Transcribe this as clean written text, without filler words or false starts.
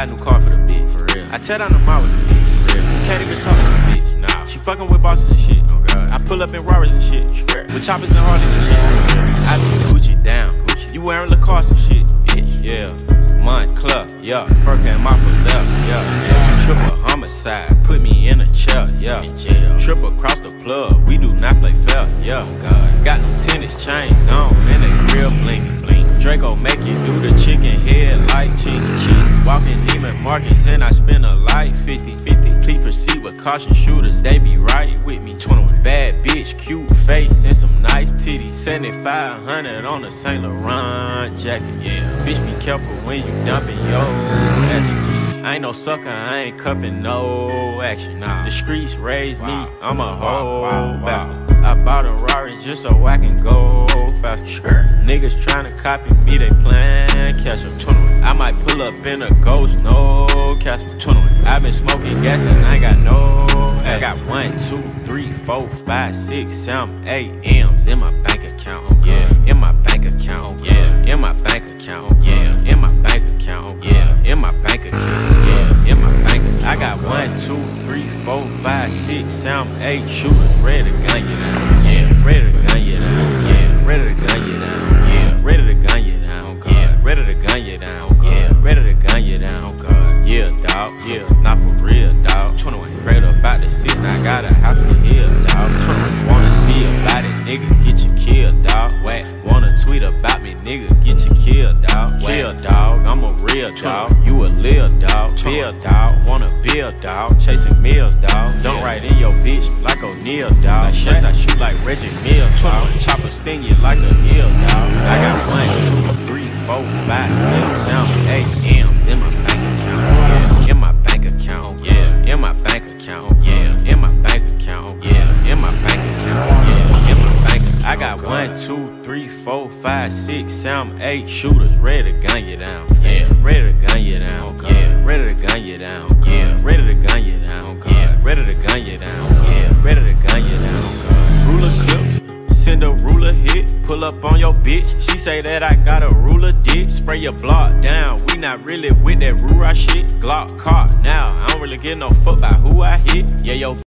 buy a new car for the bitch. For real. I tear down the mall with the bitch. For real. Can't even talk to the bitch. Nah. She fucking with bosses and shit. Oh God. I pull up in Rarers and shit. With choppers and Harleys and shit. I be Gucci down. Gucci. You wearing Lacoste and shit, bitch. Yeah. Montclair. Yeah. Fur came off a left. Yeah. Triple homicide. Put me in a chair. Yeah. Trip across the plug. We do not play fair. Yeah. Oh God. Got them tennis chains on and they real blinky blink. Draco make you do the chicken head like cheese. Walking Neiman Marcus and I spend a light 50. Please proceed with caution, shooters, they be right with me. 21. Bad bitch, cute face and some nice titties. 7500 on a Saint Laurent jacket. Yeah, bitch be careful when you dumping yo action. I ain't no sucker, I ain't cuffing no action. Nah. The streets raised me, I'm a whole bastard. I bought a Rari just so I can go faster. Niggas tryna copy me, they plan catch up. 21. I might pull up in a ghost, no Casper. 21. I been smoking gas and I got no ass. I got 1, 2, 3, 4, 5, 6, 7, 8 M's in my bank account. Yeah, in my bank account. Yeah, in my bank account. Yeah, in my bank account. Yeah, in my bank account. Yeah, in my bank account. I got 1, 2, 3, 4, 5, 6, 7, 8 shooters ready to gun you down. Yeah, ready to gun you down. Yeah, ready to gun you down. Yeah, ready to gun you down. Yeah, ready to gun you down. Yeah, ready to gun you down. Yeah, dawg. Yeah, not for real, dawg. 21. Straight up about the 6, I got a house in the hill, dawg. 21. Wanna see about it, nigga, get you killed, dawg. Whack. Wanna tweet about me, nigga, get you killed, dawg. Kill, dawg. I'm a real dawg. You a lil dawg. Bill, dawg. Wanna build, dawg. Chasing meals, dawg. Don't write in your bitch like O'Neal, dawg. Yes, I shoot like Reggie Mills, dawg. Chopper sting you like a hill, dawg. I got 1, 2, 3, 4, 5, 6, 7, 8 M's in my bank account. Yeah, in my bank account. Yeah, in my bank account. Yeah, in my bank account. Yeah, in my bank account. Yeah, in my bank account. I got 1, 2, 3, 4, 5, 6, 7, 8 shooters ready to gun you down. Yeah, ready to gun you down. Yeah, ready to gun you down. Yeah, ready to gun you down. Yeah, ready to gun you down. Yeah, ready to gun you down. Ruler clip, send a ruler hit, pull up on your bitch. She say that I got a ruler dick. Spray your block down, we not really with that Rura shit. Glock caught now, I don't really give no fuck about who I hit. Yeah, yo.